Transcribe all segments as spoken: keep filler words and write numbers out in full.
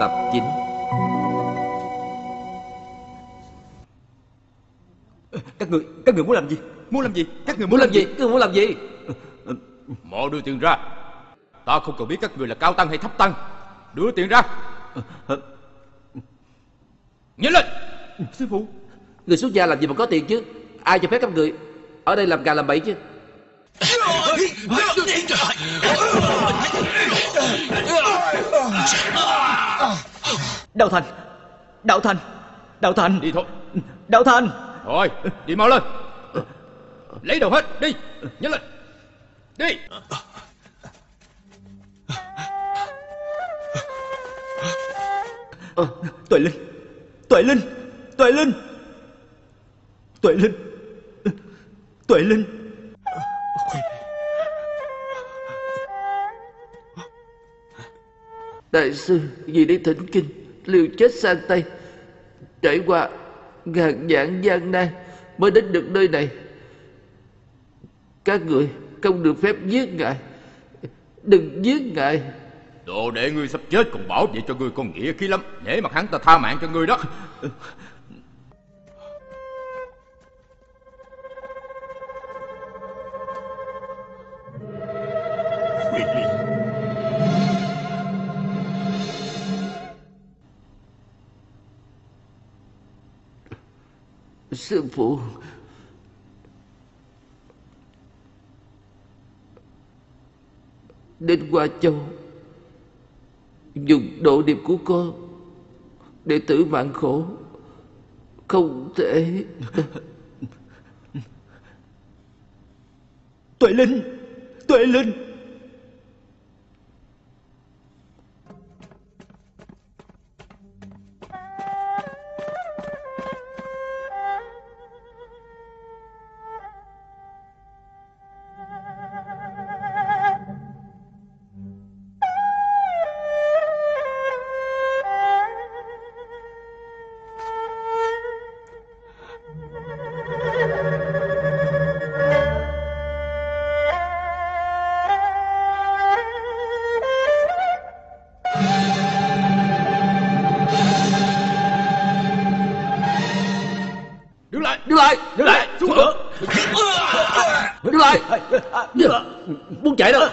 Thập chính. Các người, các người muốn làm gì? Muốn làm gì? Các người Muốn làm gì? Các người muốn làm gì? Mau đưa tiền ra. Ta không cần biết các người là cao tăng hay thấp tăng. Đưa tiền ra. Nhanh lên. Sư phụ, Người xuất gia làm gì mà có tiền chứ? Ai cho phép các người ở đây làm gà làm bẫy chứ? Đạo Thành, Đạo Thành, Đạo Thành. Đi thôi. Đạo Thành. Thôi, đi mau lên. Lấy đồ hết, đi. Nhanh lên. Đi. À, Tuệ Linh, Tuệ Linh, Tuệ Linh, Tuệ Linh, Tuệ Linh. Đại sư, vì đi thỉnh kinh, liều chết sang Tây, trải qua ngàn vạn gian nan mới đến được nơi này. Các người không được phép giết ngài. Đừng giết ngài. Đồ đệ ngươi sắp chết còn bảo vệ cho ngươi con nghĩa khí lắm. Để mặt hắn ta tha mạng cho ngươi đó. Sư phụ, đến Hoa Châu dùng độ điệp của con để tử mạng khổ, không thể. Tuệ Linh, Tuệ Linh. Đứng lại. Đứng lại. Đứng lại. Xuống ngựa. Đứng lại. Muốn chạy đâu?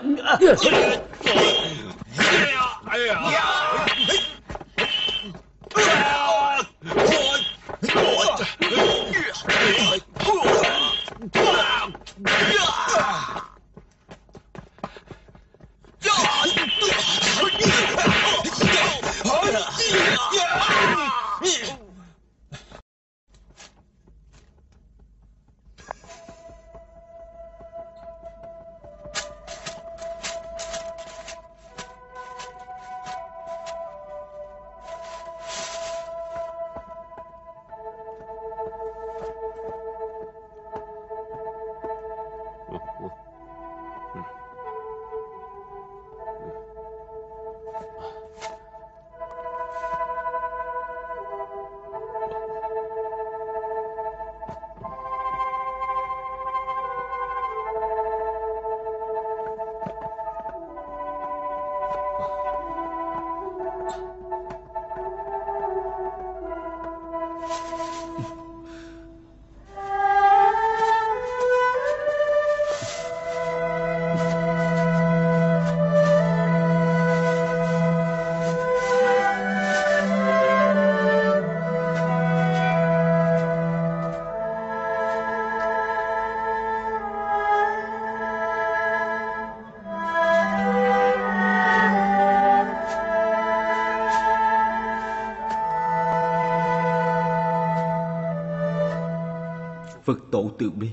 Phật tổ từ bi.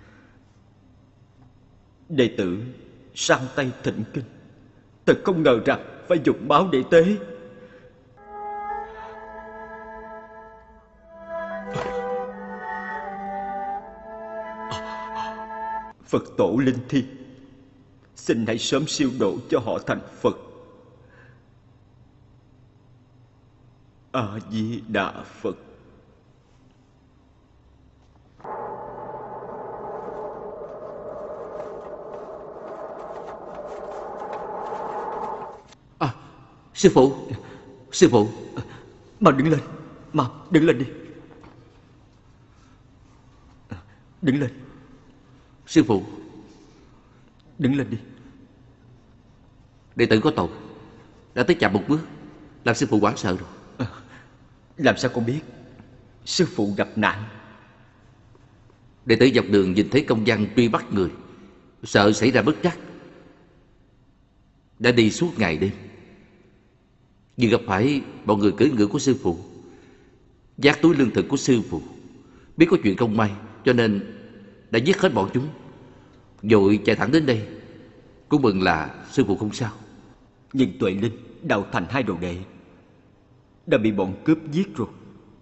Đệ tử sang tay thỉnh kinh, thật không ngờ rằng phải dùng máu để tế. Phật tổ linh thiêng, xin hãy sớm siêu độ cho họ thành Phật. A Di Đà Phật. À, sư phụ, Sư phụ. Mau đứng lên. Mau đứng lên đi. Đứng lên. Sư phụ. Đứng lên đi. Đệ tử có tội, đã tới chậm một bước, làm sư phụ hoảng sợ rồi. À, làm sao con biết sư phụ gặp nạn? Đệ tử dọc đường nhìn thấy công văn truy bắt người, sợ xảy ra bất trắc, đã đi suốt ngày đêm. Vừa gặp phải bọn người cưỡi ngựa của sư phụ, vác túi lương thực của sư phụ, biết có chuyện không may cho nên đã giết hết bọn chúng, vội chạy thẳng đến đây. Cũng mừng là sư phụ không sao. Nhưng Tuệ Linh, Đạo Thành hai đồ đệ đã bị bọn cướp giết rồi.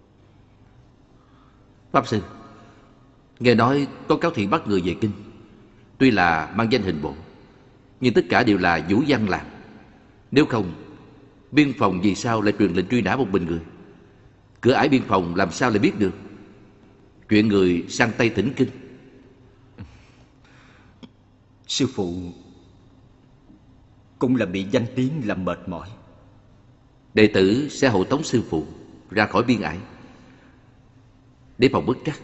Pháp sư, nghe nói có cáo thị bắt người về kinh, tuy là mang danh hình bộ, nhưng tất cả đều là vũ văn làm. Nếu không, biên phòng vì sao lại truyền lệnh truy nã một mình người? Cửa ải biên phòng làm sao lại biết được chuyện người sang Tây thỉnh kinh? Sư phụ cũng là bị danh tiếng làm mệt mỏi. Đệ tử sẽ hộ tống sư phụ ra khỏi biên ải để phòng bất trắc.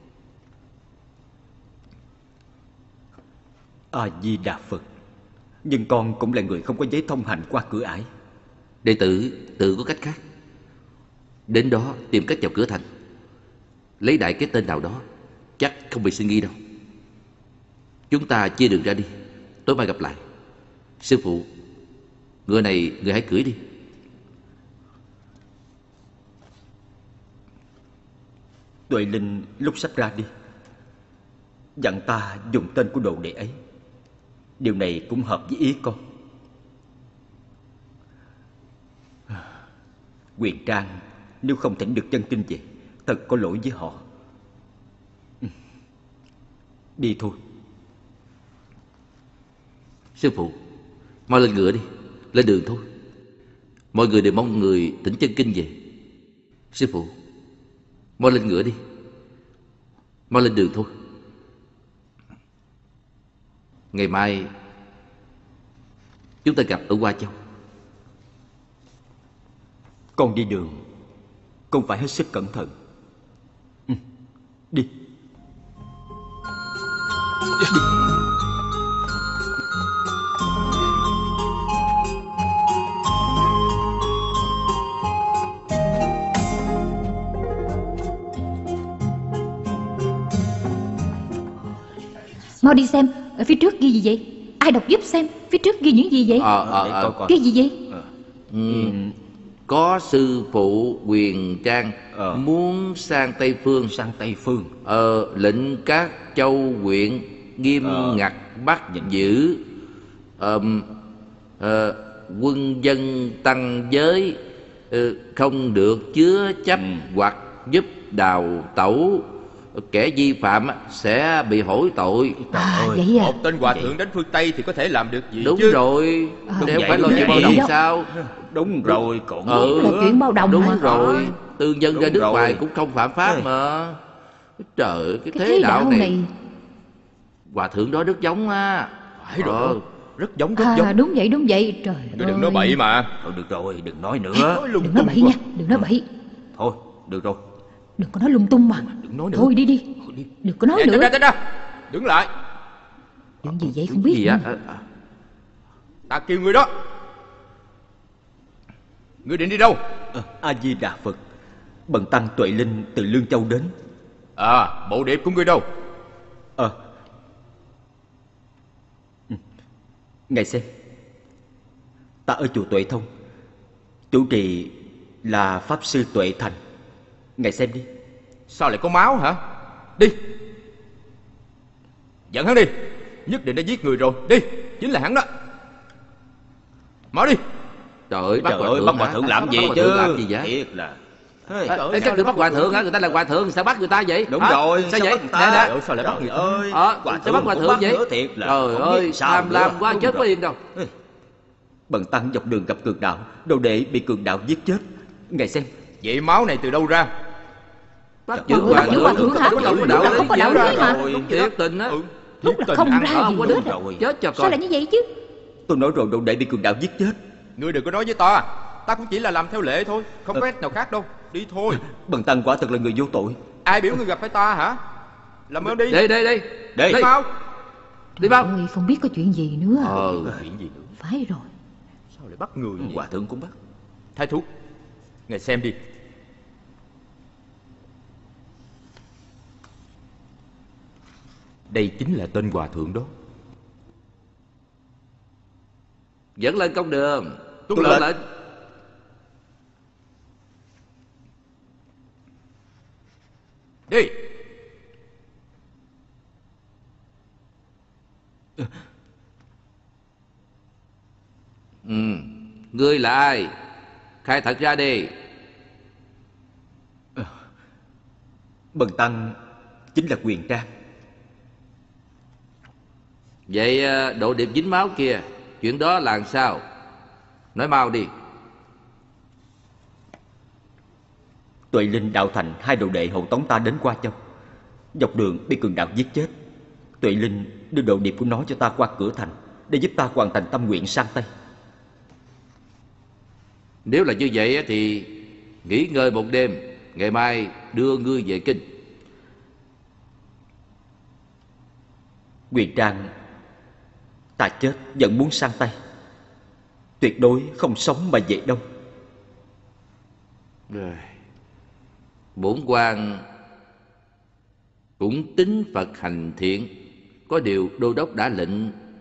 A Di Đà Phật. Nhưng con cũng là người không có giấy thông hành qua cửa ải. Đệ tử tự có cách khác. Đến đó tìm cách vào cửa thành, lấy đại cái tên nào đó, chắc không bị sinh nghi đâu. Chúng ta chia đường ra đi, tối mai gặp lại. Sư phụ, ngựa này người hãy cưỡi đi. Tuệ Linh lúc sắp ra đi dặn ta dùng tên của đồ đệ ấy. Điều này cũng hợp với ý con. Quyền Trang nếu không thỉnh được chân kinh về, thật có lỗi với họ. Đi thôi. Sư phụ, mau lên ngựa đi, lên đường thôi. Mọi người đều mong người thỉnh chân kinh về. Sư phụ, mau lên ngựa đi, mau lên đường thôi. Ngày mai chúng ta gặp ở Hoa Châu. Con đi đường con phải hết sức cẩn thận. Ừ, đi. Đi. Mau đi xem, ở phía trước ghi gì vậy? Ai đọc giúp xem, phía trước ghi những gì vậy? Ờ, ờ, ờ. Cái gì vậy? Ừ. Có sư phụ Quyền Trang ờ. muốn sang Tây Phương. Sang Tây Phương. Ờ, lệnh các châu huyện nghiêm ờ. ngặt bắt giữ. ờ, ờ, Quân dân tăng giới, ờ, không được chứa chấp ừ. hoặc giúp đào tẩu. Kẻ vi phạm sẽ bị hối tội. À, vậy à? Một tên hòa thượng đến phương Tây thì có thể làm được gì? Đúng chứ? rồi. À, Để không phải lo chuyện bao đồng sao? Đúng rồi, còn ừ, là chuyện bao đồng. đúng mà. rồi. Tư nhân Đúng ra nước rồi. ngoài cũng không phạm pháp mà. Trời ơi, cái, Cái thế đạo này, này hòa thượng đó rất giống á. Phải rồi, ờ. rất giống, rất à, giống. đúng vậy, đúng vậy. Trời Ngươi ơi, đừng nói bậy mà. Thôi được rồi, đừng nói nữa. Nói lung đừng nói tung bậy quá. nha, đừng nói bậy. Thôi, được rồi. Đừng có nói lung tung mà. Đừng nói nữa. Thôi đi đi, đừng có nói Nè, nữa. tránh ra, tránh ra. Đứng lại. Chuyện gì vậy không biết Gì nữa. á? À, à. Ta kêu ngươi đó. Ngươi định đi đâu? À, A Di Đà Phật. Bần tăng Tuệ Linh từ Lương Châu đến. À, bộ điệp của ngươi đâu? Ờ à. Ngài xem, ta ở chùa Tuệ Thông, chủ trì là Pháp Sư Tuệ Thành. Ngài xem đi. Sao lại có máu hả? Đi. Dẫn hắn đi. Nhất định đã giết người rồi. Đi. Chính là hắn đó. Mau đi. Trời ơi, bắt Trời hòa ơi, thượng bắt hòa hả? thượng làm gì Bắt hòa chứ? thượng làm gì vậy? Thiệt là. Ê, ê, các người bắt hòa thượng hả? Người ta là hòa thượng, sao bắt người ta vậy? Đúng hả? rồi, Sao sao vậy? bắt người ta? Nè, nè. Trời ơi, sao lại bắt người ta? Ơi, Ờ, hòa sao bắt hòa cũng thượng bắt vậy? nữa, thiệt là Trời không ơi, biết sao tham lam nữa. quá Đúng chết rồi. có yên đâu. Bần tăng dọc đường gặp cường đạo, đồ đệ bị cường đạo giết chết. Ngài xem. Vậy máu này từ đâu ra? Bắt Trời giữ ơi, hòa bắt giữ thượng, hòa thượng hả? không có Đúng đạo là lý không có đạo gì lý hết. hả? Rồi, thiệt tình á. Ừ. Đúng là Tình không ăn ra Ờ, gì không có hết đúng á. rồi. Chết cho Sao coi. lại như vậy chứ? Tôi nói rồi, đồ đệ bị cường đạo giết chết. Ngươi đừng có nói với ta. Ta cũng chỉ là làm theo lệ thôi, không có cách nào khác đâu. Đi thôi. Bần tăng quả thật là người vô tội. Ai biểu ngươi gặp phải ta hả? Làm ơn đi. Đây đây đây. Đây. Đi mau. Đi mau. Ôi, không biết có chuyện gì nữa. Ờ. Chuyện gì nữa? Phải rồi. Sao lại bắt người vậy? Hòa thượng cũng bắt. Thái thúc, ngài xem đi. Đây chính là tên hòa thượng đó. Dẫn lên công đường. Tuân Tuân lệnh. lệnh. Đi. Ừ. Ngươi là ai? Khai thật ra đi. Bần tăng chính là Quyền Trang. Vậy ờ, độ điệp dính máu kia, chuyện đó là làm sao? Nói mau đi. Tuệ Linh đạo thành hai đồ đệ hộ tống ta đến Qua Châu. Dọc đường bị cường đạo giết chết. Tuệ Linh đưa đồ điệp của nó cho ta qua cửa thành, để giúp ta hoàn thành tâm nguyện sang Tây. Nếu là như vậy á thì nghỉ ngơi một đêm, ngày mai đưa ngươi về kinh. Quyền Trang, ta chết vẫn muốn sang Tây, tuyệt đối không sống mà về đâu. Rồi. Bổn quan cũng tính Phật hành thiện, có điều đô đốc đã lệnh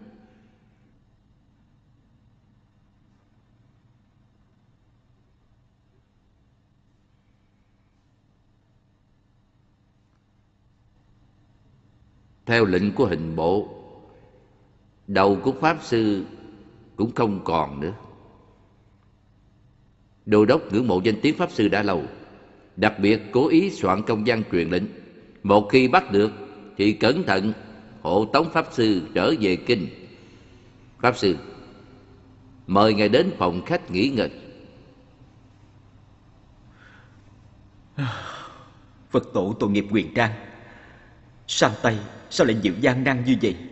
theo lệnh của hình bộ, đầu của pháp sư cũng không còn nữa. Đô đốc ngưỡng mộ danh tiếng pháp sư đã lâu, đặc biệt cố ý soạn công văn truyền lệnh, một khi bắt được thì cẩn thận hộ tống pháp sư trở về kinh. Pháp sư, mời ngài đến phòng khách nghỉ ngơi. Phật tổ tội nghiệp Quyền Trang, sang Tây sao lại chịu gian nan như vậy?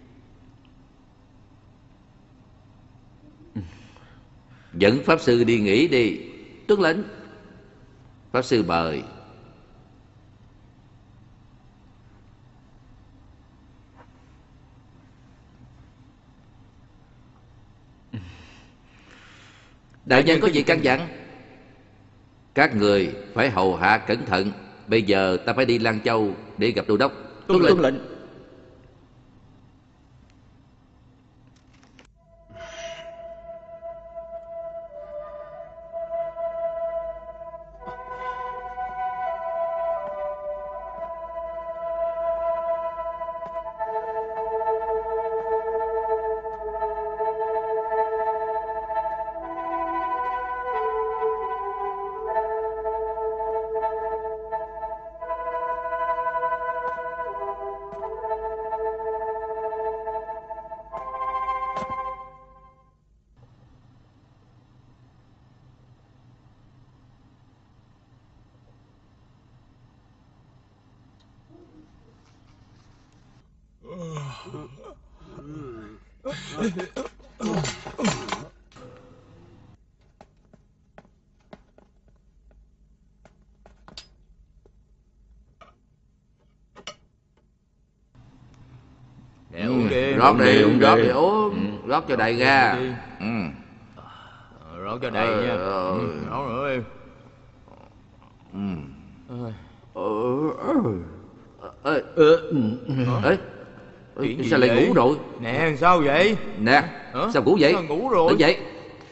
Dẫn pháp sư đi nghỉ đi. Tuân lệnh. Pháp sư mời. Đại nhân có gì căn dặn? Các người phải hầu hạ cẩn thận. Bây giờ ta phải đi Lan Châu để gặp đô đốc. Tuân lệnh. lệnh. Nè, uống đi. Rót đi, uống rót đi. đi uống. Rót cho đầy ra. đi. Ừ. Ờ, rót cho đầy Ờ, nha. ờ. Ừ, rót nữa đi. Ờ, ờ, ờ, ê, Chuyện ê, gì sao lại vậy? ngủ rồi? Nè, sao vậy? Nè, Hả? sao ngủ vậy? Sao ngủ rồi? Tỉnh dậy.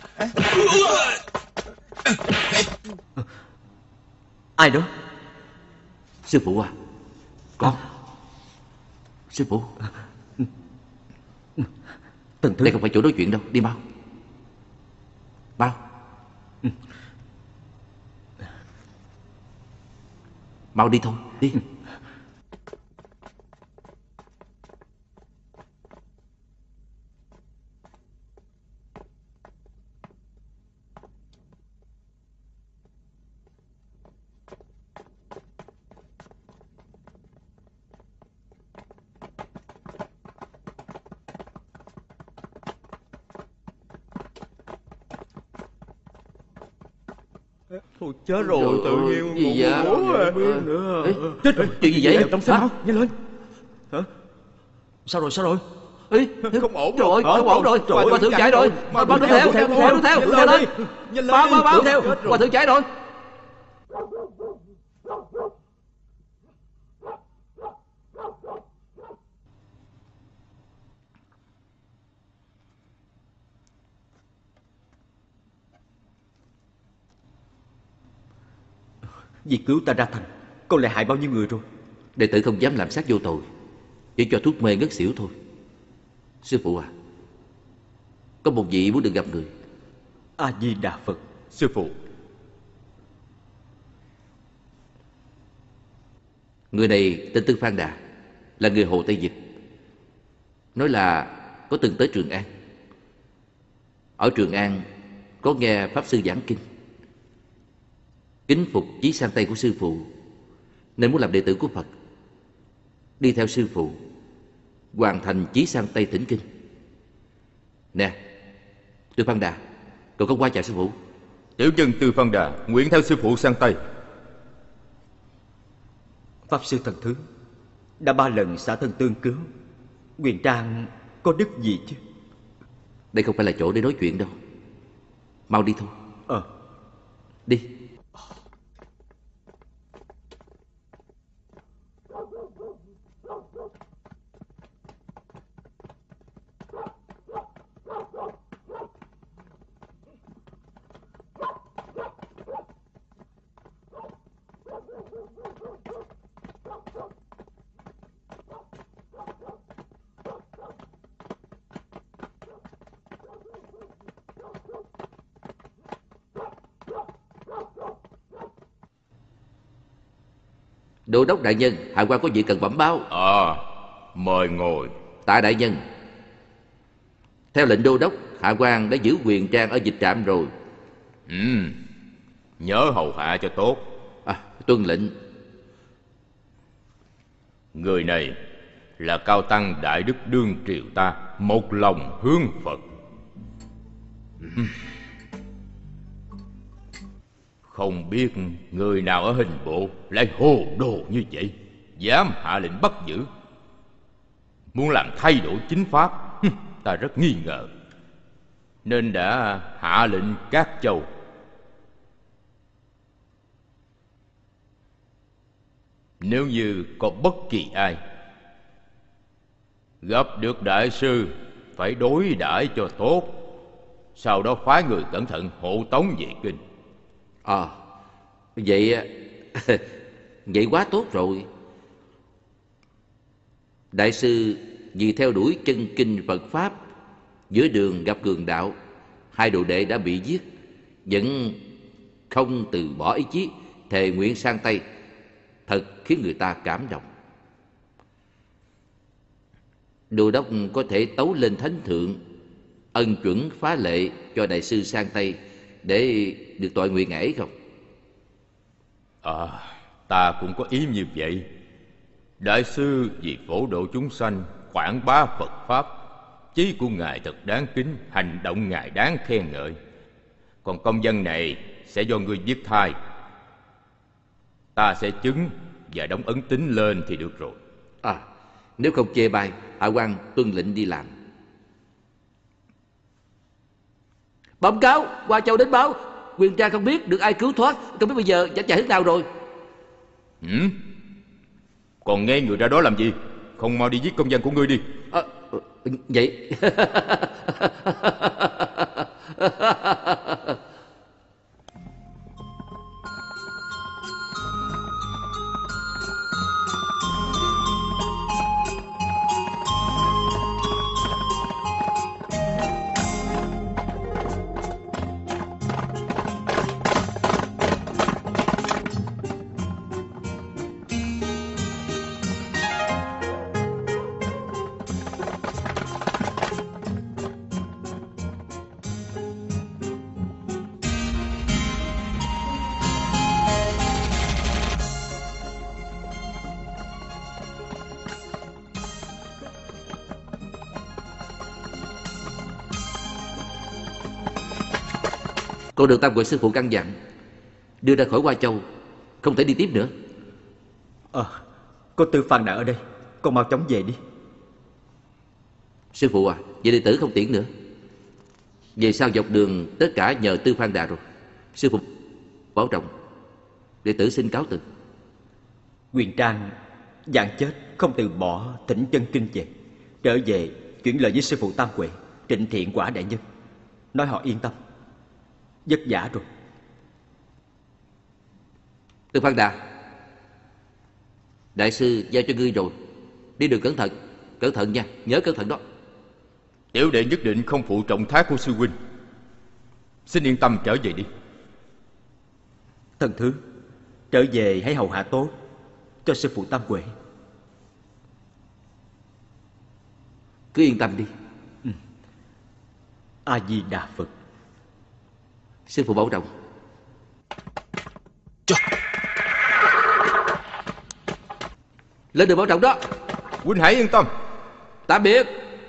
Ai đó? Sư phụ à? Con. Sư phụ. Từng thứ. Đây không phải chỗ nói chuyện đâu. Đi mau. Mau. Mau đi thôi. Đi. Thôi chết rồi, tự nhiên gì vậy? không biết nữa. Ê, chết rồi, chuyện gì vậy? Trong xe Hả? mau, nhanh lên. Hả? Sao rồi, sao rồi? Ê, Không ổn trời ơi, rồi. không ổn rồi. Trời ơi, Hòa thượng chạy chạy rồi. rồi. Mau Mau đuổi đuổi theo, theo, đuổi đuổi theo, theo, đuổi theo, nhanh đuổi theo lên lên. đi. Nhanh lên Báo, đi. báo, báo. Chết rồi. Hòa thượng chạy rồi. Vì cứu ta ra thành, con lại hại bao nhiêu người rồi? Đệ tử không dám làm sát vô tội, chỉ cho thuốc mê ngất xỉu thôi. Sư phụ à, có một vị muốn được gặp người. A Di Đà Phật. Sư phụ. Người này tên Tư Phan Đà, là người Hồ Tây Dịch. Nói là có từng tới Trường An. Ở Trường An có nghe Pháp Sư giảng kinh, kính phục chí sang Tây của sư phụ, nên muốn làm đệ tử của Phật, đi theo sư phụ hoàn thành chí sang Tây thỉnh kinh. Nè, Tư Phan Đà, cậu có qua chào sư phụ. Tiểu nhân Tư Phan Đà nguyện theo sư phụ sang Tây. Pháp Sư thần thứ đã ba lần xả thân tương cứu, Huyền Trang có đức gì chứ? Đây không phải là chỗ để nói chuyện đâu. Mau đi thôi. Ờ Đi. Đô đốc đại nhân, hạ quan có việc cần bẩm báo. À, mời ngồi. Tạ đại nhân, theo lệnh đô đốc, hạ quan đã giữ Huyền Trang ở dịch trạm rồi. Ừ, nhớ hầu hạ cho tốt. À, tuân lệnh. Người này là cao tăng đại đức đương triều ta, một lòng hướng Phật. Không biết người nào ở hình bộ lại hồ đồ như vậy, dám hạ lệnh bắt giữ, muốn làm thay đổi chính pháp. Ta rất nghi ngờ, nên đã hạ lệnh các châu. Nếu như có bất kỳ ai gặp được đại sư, phải đối đãi cho tốt, sau đó phái người cẩn thận hộ tống về kinh. À, vậy vậy quá tốt rồi. Đại sư vì theo đuổi chân kinh Phật Pháp, giữa đường gặp cường đạo, hai đồ đệ đã bị giết, vẫn không từ bỏ ý chí, thề nguyện sang Tây, thật khiến người ta cảm động. Đô đốc có thể tấu lên thánh thượng ân chuẩn phá lệ cho đại sư sang Tây để được tội nguyện ấy không? À, ta cũng có ý như vậy. Đại sư vì phổ độ chúng sanh, quảng bá Phật Pháp, chí của ngài thật đáng kính, hành động ngài đáng khen ngợi. Còn công văn này sẽ do ngươi viết thay, ta sẽ chứng và đóng ấn tín lên thì được rồi. À, nếu không chê bai, hạ quan tuân lệnh đi làm. Bẩm cáo, Hoa Châu đến báo, Huyền Trang không biết được ai cứu thoát, không biết bây giờ chạy chạy hướng nào rồi. Ừ? Còn nghe người ra đó làm gì? Không mau đi viết công văn của ngươi đi. À, vậy Cô được Tam Quỷ sư phụ căn dặn, đưa ra khỏi Hoa Châu, không thể đi tiếp nữa. Ờ, có Tư Phan Đà ở đây, con mau chóng về đi. Sư phụ à, vậy đệ tử không tiễn nữa. Về sau dọc đường tất cả nhờ Tư Phan Đà rồi. Sư phụ bảo trọng. Đệ tử xin cáo từ. Quyền Trang dạng chết không từ bỏ thỉnh chân kinh về. Trở về chuyển lời với sư phụ Tam Huệ, Trịnh Thiện Quả đại nhân, nói họ yên tâm. Vất vả rồi. Tư Phan Đà, đại sư giao cho ngươi rồi. Đi đường cẩn thận. Cẩn thận nha, nhớ cẩn thận đó. Tiểu đệ nhất định không phụ trọng thác của sư huynh. Xin yên tâm trở về đi. Thần thứ, trở về hãy hầu hạ tốt cho sư phụ Tam Huệ. Cứ yên tâm đi. Ừ. A Di Đà Phật. Sư phụ bảo trọng. Lên đường bảo trọng đó. Huynh hãy yên tâm. Tạm biệt.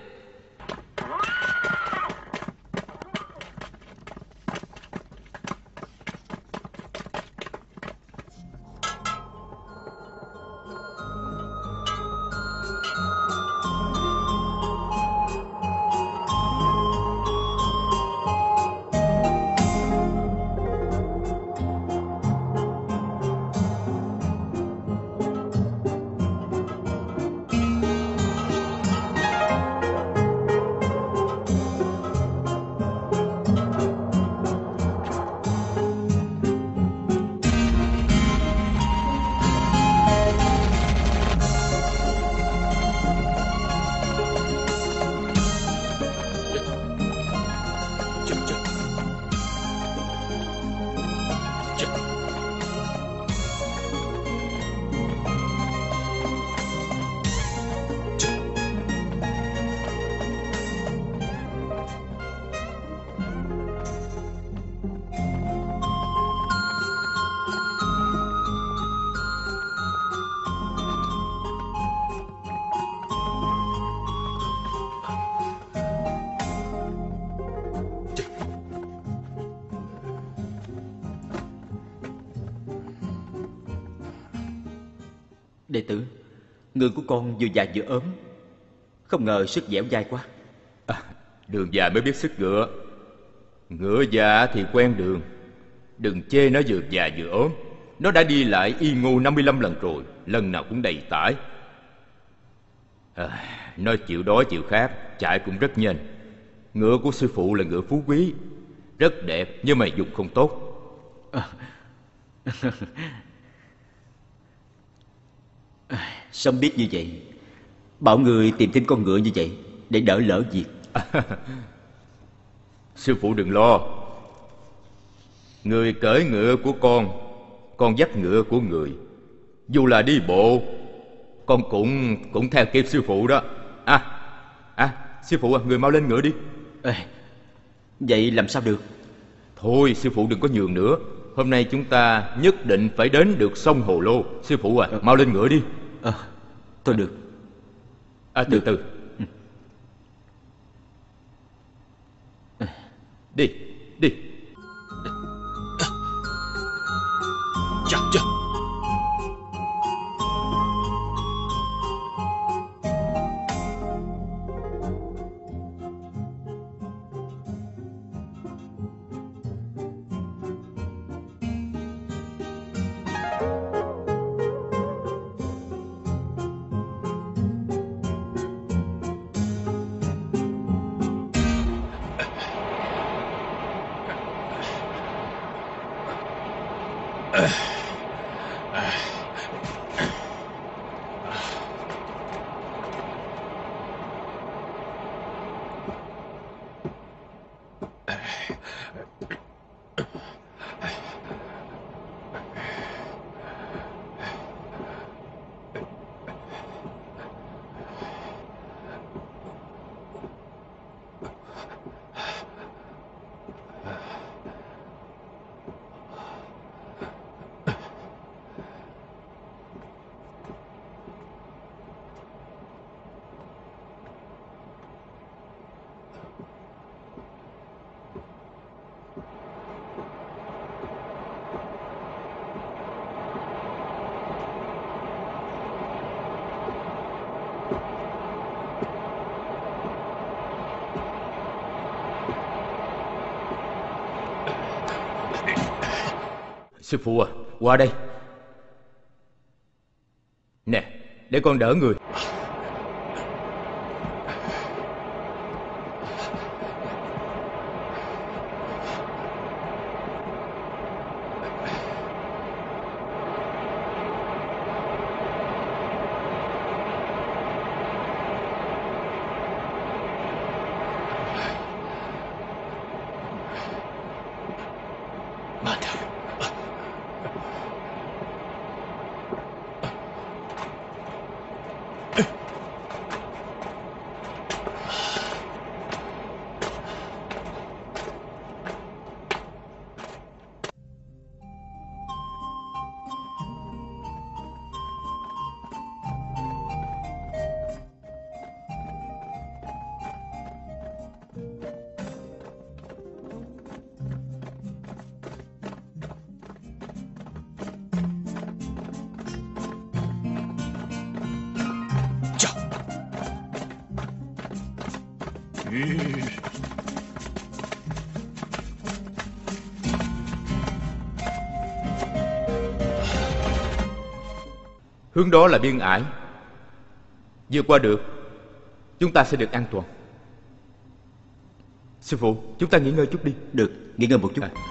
Đệ tử, người của con vừa già vừa ốm, không ngờ sức dẻo dai quá. À, đường già mới biết sức ngựa. Ngựa già thì quen đường. Đừng chê nó vừa già vừa ốm. Nó đã đi lại y ngô năm mươi lăm lần rồi, lần nào cũng đầy tải. À, nó chịu đói chịu khát, chạy cũng rất nhanh. Ngựa của sư phụ là ngựa phú quý, rất đẹp nhưng mà dùng không tốt. À. Sớm biết như vậy, bảo người tìm thêm con ngựa như vậy để đỡ lỡ việc. Sư phụ đừng lo. Người cưỡi ngựa của con, con dắt ngựa của người. Dù là đi bộ, con cũng cũng theo kịp sư phụ đó. À, à sư phụ à, người mau lên ngựa đi. Ê, vậy làm sao được? Thôi sư phụ đừng có nhường nữa. Hôm nay chúng ta nhất định phải đến được sông Hồ Lô. Sư phụ à, mau lên ngựa đi. À, thôi được. À, từ từ. Đi, đi. Chà, chà. Sư phụ à, qua đây. Nè, để con đỡ người. Hướng đó là biên ải. Vượt qua được, chúng ta sẽ được an toàn. Sư phụ, chúng ta nghỉ ngơi chút đi. Được, nghỉ ngơi một chút. À.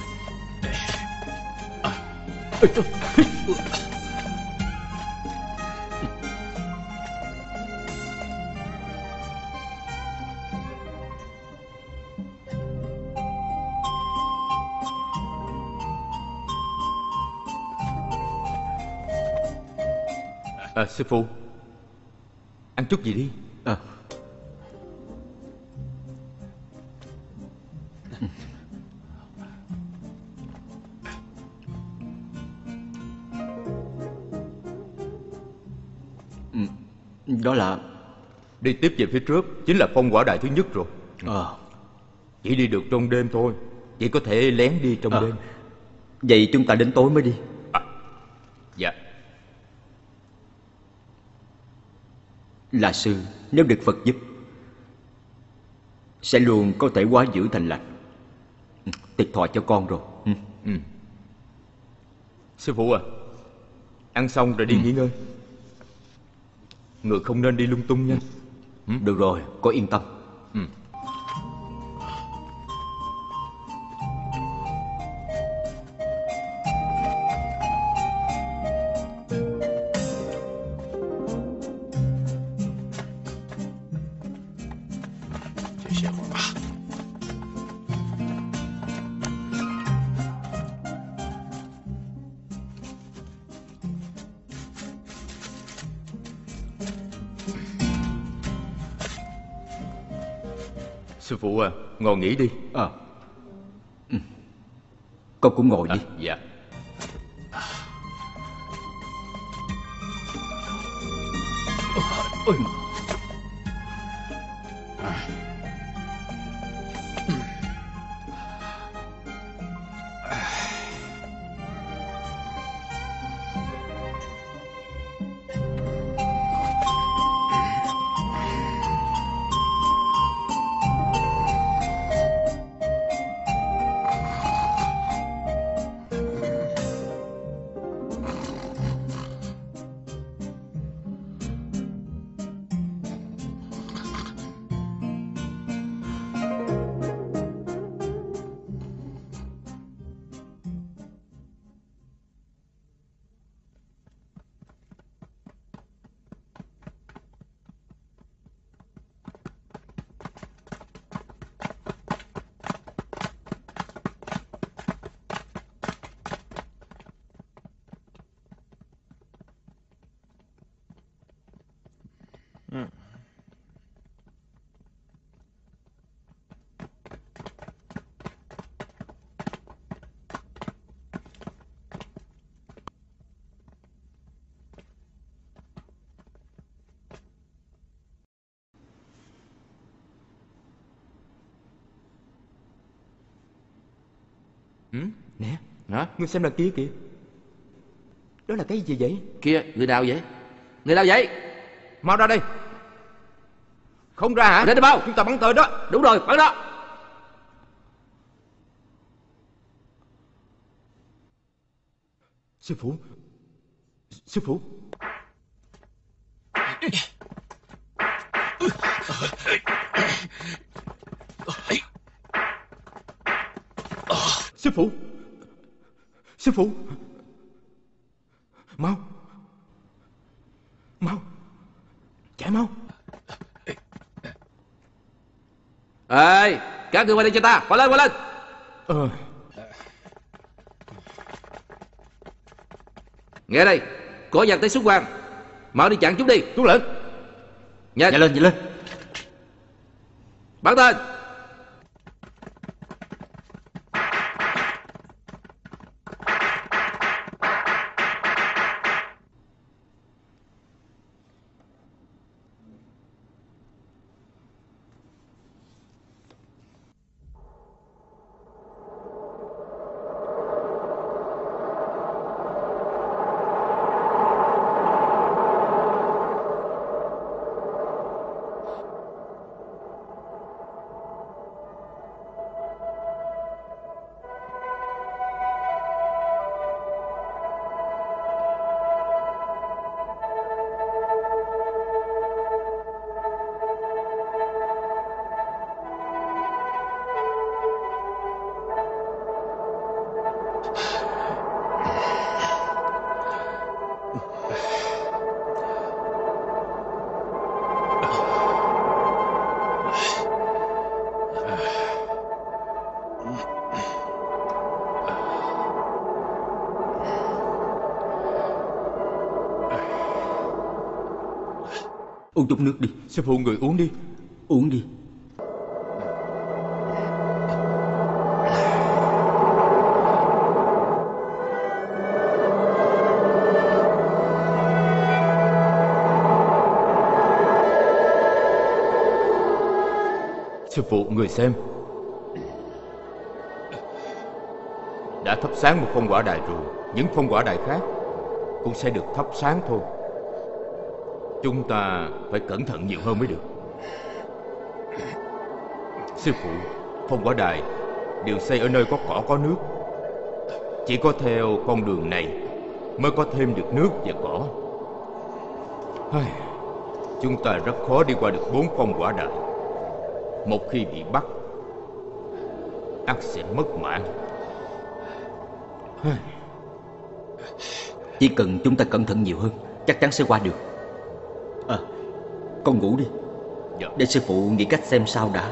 À, sư phụ, ăn chút gì đi. À. Đó là... Đi tiếp về phía trước chính là phong quả đại thứ nhất rồi. Ờ. Chỉ đi được trong đêm thôi. Chỉ có thể lén đi trong à. đêm. Vậy chúng ta đến tối mới đi. À. Dạ. Là sư, nếu được Phật giúp, sẽ luôn có thể hóa dữ thành lành. Thiệt thòi cho con rồi. Ừ. Ừ. Sư phụ à, ăn xong rồi đi ừ. nghỉ ngơi. Người không nên đi lung tung nha. Ừ. Được rồi, có yên tâm. Ừ. Sư phụ à, ngồi nghỉ đi. À. Ừ. Con cũng ngồi à, đi. Dạ. Ôi. Ừ. Ừ? Nè. Hả? Ngươi xem đằng kia kìa. Đó là cái gì vậy? Kia, người nào vậy? Người nào vậy? Mau ra đây. Không ra hả? Ra đây mau. Chúng ta bắn tên đó. Đúng rồi, bắn đó. Sư phụ, sư phụ. Sư phụ, sư phụ, mau, mau, chạy mau. Ê, các ngươi qua đây cho ta, qua lên, qua lên. Ờ. Nghe đây, có giặc tới xuất quan, mau đi chặn chúng đi. Tuân lệnh. Nhanh, Nhanh lên, nhanh lên. bắn tên. Uống chút nước đi. Sư phụ, người uống đi. Uống đi. Sư phụ, người xem. Đã thắp sáng một phong hỏa đài rồi, những phong hỏa đài khác cũng sẽ được thắp sáng thôi. Chúng ta phải cẩn thận nhiều hơn mới được. Sư phụ, phong hỏa đài đều xây ở nơi có cỏ có nước. Chỉ có theo con đường này mới có thêm được nước và cỏ. Chúng ta rất khó đi qua được bốn phong hỏa đài. Một khi bị bắt, ắt sẽ mất mạng. Chỉ cần chúng ta cẩn thận nhiều hơn, chắc chắn sẽ qua được. À, con ngủ đi. Dạ. Để sư phụ nghĩ cách xem sao đã.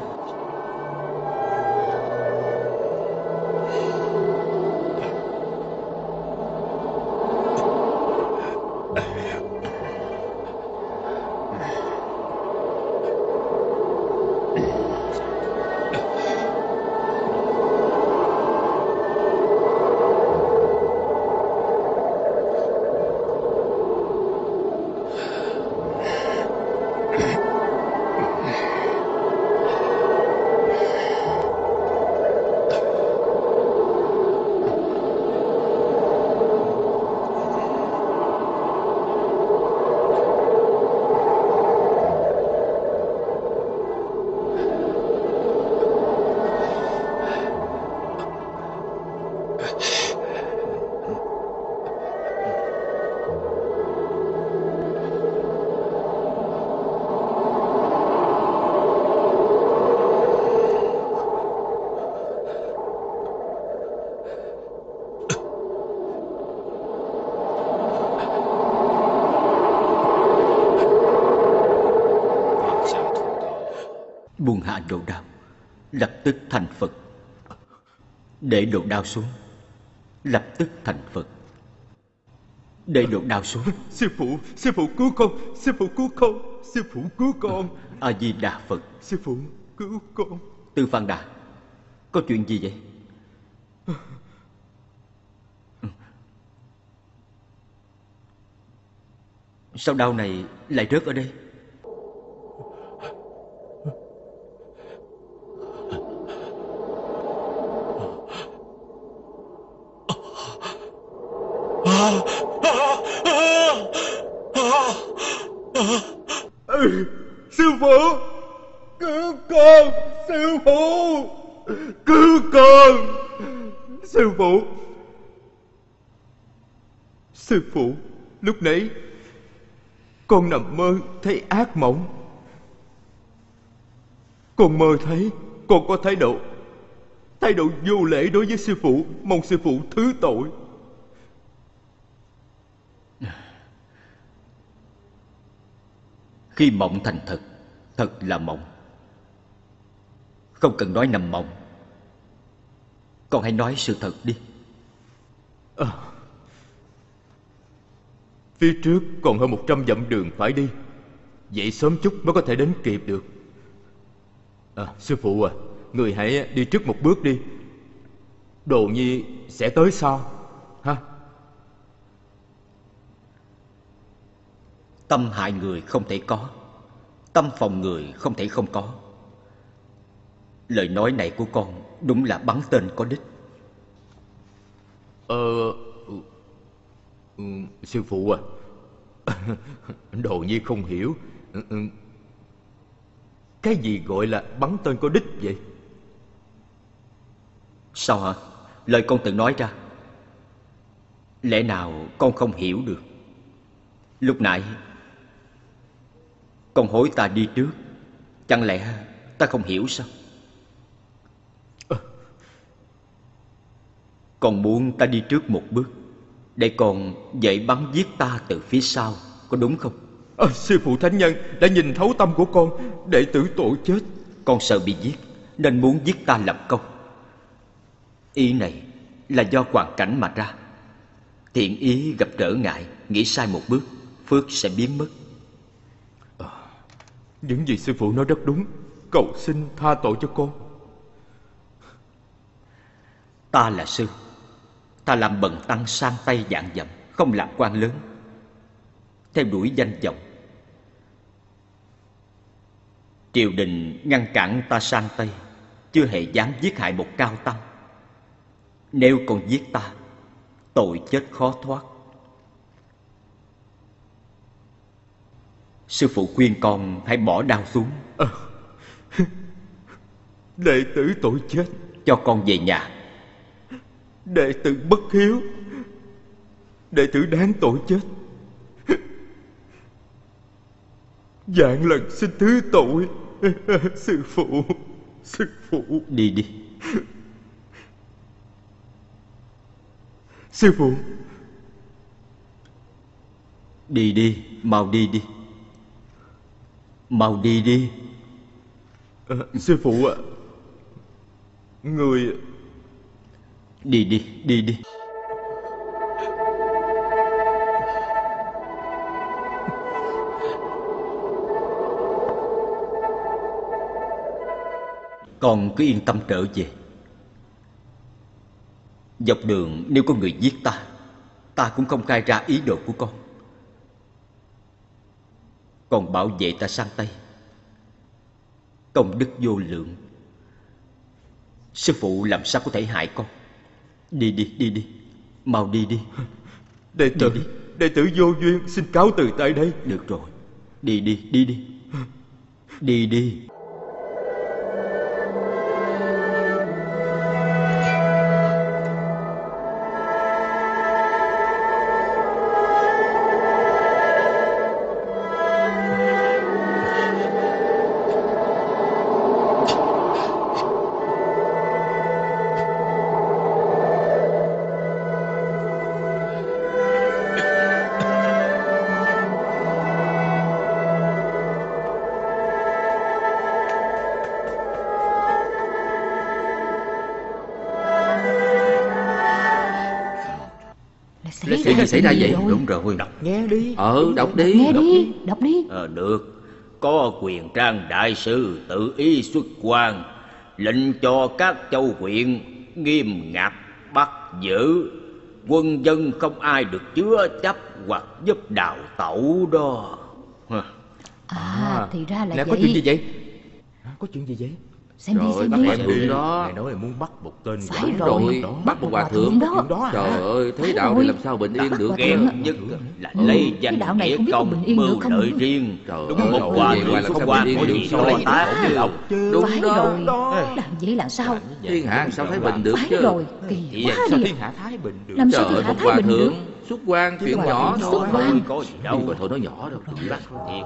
Buông hạ đồ đao, lập tức thành Phật. Để đồ đao xuống, lập tức thành Phật. Để đồ đao xuống. Sư phụ, sư phụ cứu con, sư phụ cứu con, sư phụ cứu con. A Di Đà Phật. Sư phụ cứu con. Tư Phan Đà, có chuyện gì vậy? Sao đao này lại rớt ở đây? Sư phụ cứu con, sư phụ cứu con, sư phụ. Sư phụ, lúc nãy con nằm mơ thấy ác mộng. Con mơ thấy con có thái độ Thái độ vô lễ đối với sư phụ. Mong sư phụ thứ tội. Khi mộng thành thật, thật là mộng. Không cần nói nằm mộng. Con hãy nói sự thật đi. à, Phía trước còn hơn một trăm dặm đường phải đi. Dậy sớm chút mới có thể đến kịp được. à, Sư phụ à, người hãy đi trước một bước đi. Đồ nhi sẽ tới sau ha. Tâm hại người không thể có, tâm phòng người không thể không có. Lời nói này của con đúng là bắn tên có đích. Ờ ừ, Sư phụ à, Đồ nhi không hiểu. Cái gì gọi là bắn tên có đích vậy? Sao hả? Lời con tự nói ra, lẽ nào con không hiểu được? Lúc nãy con hối ta đi trước, chẳng lẽ ta không hiểu sao? à. Con muốn ta đi trước một bước, để con dậy bắn giết ta từ phía sau, có đúng không? à, Sư phụ thánh nhân đã nhìn thấu tâm của con. Đệ tử tội chết. Con sợ bị giết nên muốn giết ta lập công. Ý này là do hoàn cảnh mà ra. Thiện ý gặp trở ngại, nghĩ sai một bước, phước sẽ biến mất. à, Những gì sư phụ nói rất đúng. Cầu xin tha tội cho con. Ta là sư, ta làm bần tăng sang tay vạn dặm, không làm quan lớn, theo đuổi danh vọng. Triều đình ngăn cản ta sang Tây, chưa hề dám giết hại một cao tăng. Nếu còn giết ta, tội chết khó thoát. Sư phụ khuyên con hãy bỏ đao xuống. à, Đệ tử tội chết. Cho con về nhà. Đệ tử bất hiếu. Đệ tử đáng tội chết. Vạn lần xin thứ tội. Sư phụ, sư phụ. Đi đi. Sư phụ. Đi đi, mau đi đi. Mau đi đi. à, Sư phụ ạ, à, người... Đi đi, đi đi. Con cứ yên tâm trở về. Dọc đường nếu có người giết ta, ta cũng không khai ra ý đồ của con. Con bảo vệ ta sang Tây, công đức vô lượng. Sư phụ làm sao có thể hại con. Đi đi, đi đi. Mau đi đi. Đệ tử, đi đi. Đệ tử vô duyên xin cáo từ tại đây. Được rồi. Đi đi, đi đi. Đi đi. Chuyện gì xảy ra vậy? Đúng rồi. Đọc nghe đi. Ờ, đọc đi. Nghe Đọc đi, đọc đi. Ờ, được. Có quyền trang đại sư tự ý xuất quan, lệnh cho các châu huyện nghiêm ngặt bắt giữ. Quân dân không ai được chứa chấp hoặc giúp đào tẩu đó. À, thì ra là Lẽ vậy. có chuyện gì vậy? Có chuyện gì vậy? Xem đi, Trời ơi, xem bắt đi. hòa thượng đó. Ngài nói là muốn bắt một tên Phải quái rồi, vật đó. bắt một hòa thượng đó. đó Trời hả? ơi, thế Phải đạo rồi. này làm sao bình yên được Ghét chứ? nhất là Ừ, lấy cái danh đạo này nghĩa không biết có công bình yên được mưu không lợi nữa. riêng. Trời Đúng ơi, một trời hòa ơi, thượng ngoài là không sao qua bình yên có được gì chứ? to tát chứ. Đúng Phải đó. rồi, Đó. làm vậy là sao? Thiên hạ sao thái bình được Phải chứ? rồi, kỳ Vậy quá Sao đi. thiên hạ thái bình được? Làm Trời sao thiên ơi, hạ một thái hòa bình được? thượng xuất quan chuyện Hòa nhỏ thượng thôi. xuất quan. có gì Đi đâu. mà thôi, nói nhỏ đâu, đừng bắt. Thiệt.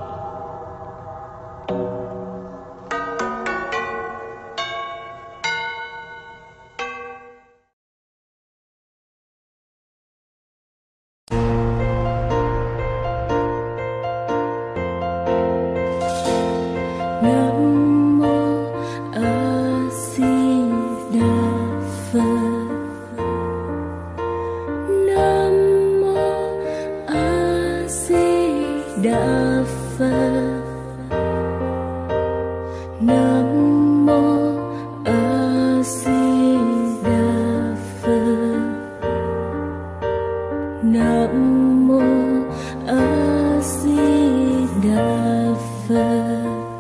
Nam mô A Di Đà Phật. Nam mô A Di Đà Phật. Nam mô A Di Đà Phật. Nam mô A Di Đà Phật.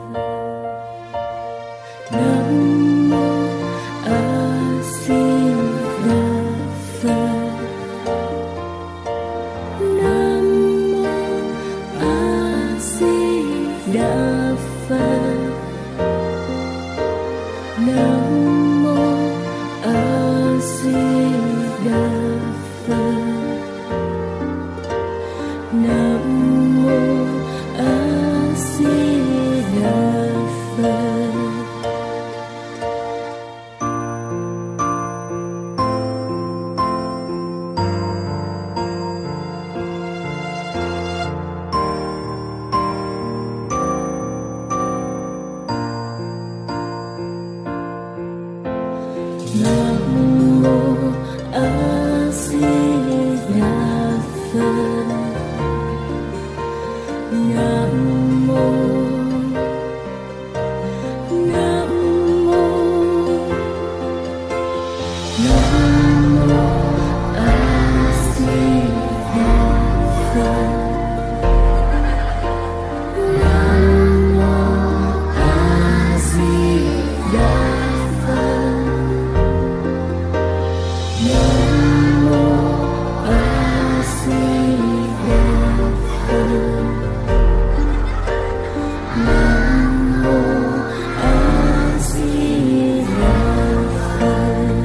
Nam mô A Di Đà Phật. Nam mô A Di Đà Phật. Nam mô A Di Đà Phật. Nam mô A Di Đà Phật. Nam mô A Di Đà Phật. Nam mô Nam mô Nam mô A Di Đà Phật. Nam mô A Di Đà Phật. Nam mô A Di Đà Phật. Nam mô A Di Đà Phật.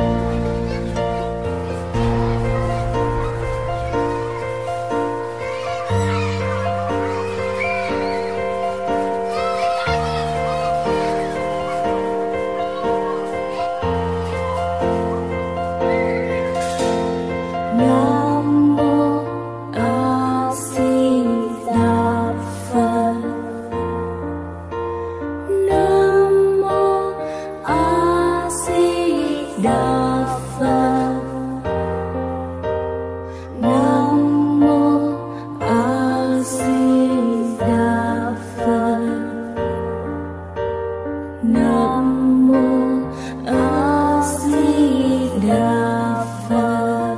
Nam mô A Di Đà Phật. Nam mô A Di Đà Phật. Nam mô A Di Đà Phật. Nam mô A Di Đà Phật.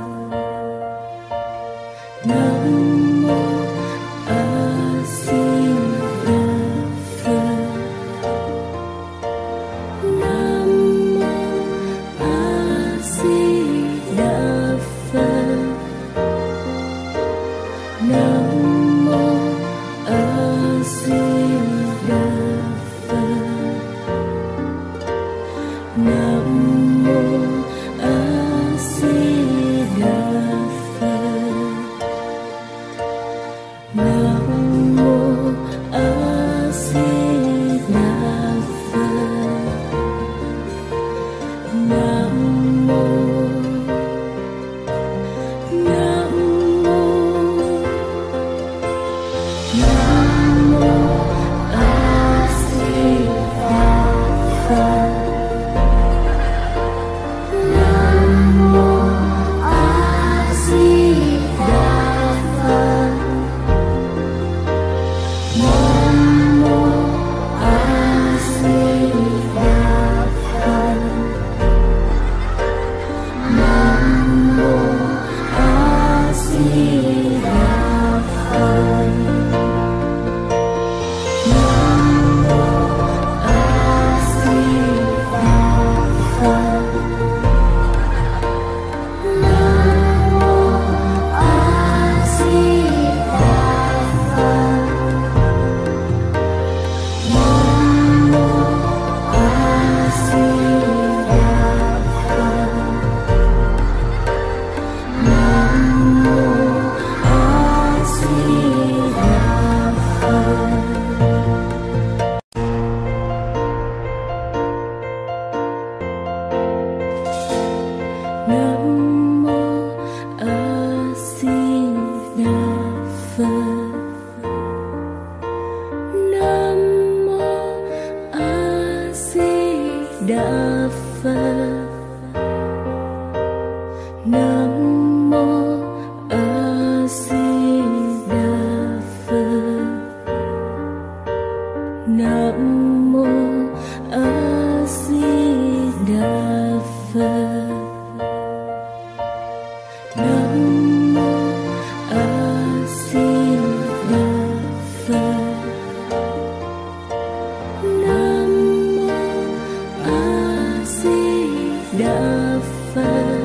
Nam mô A Di Đà Phật. Nam mô A Di Nam mô A Di Đà Phật. Nam mô A Di Đà Phật. Nam mô A Di Đà Phật. Nam mô A Di Đà Phật. Nam mô A Di Đà Phật. Nam mô A Di Đà Phật.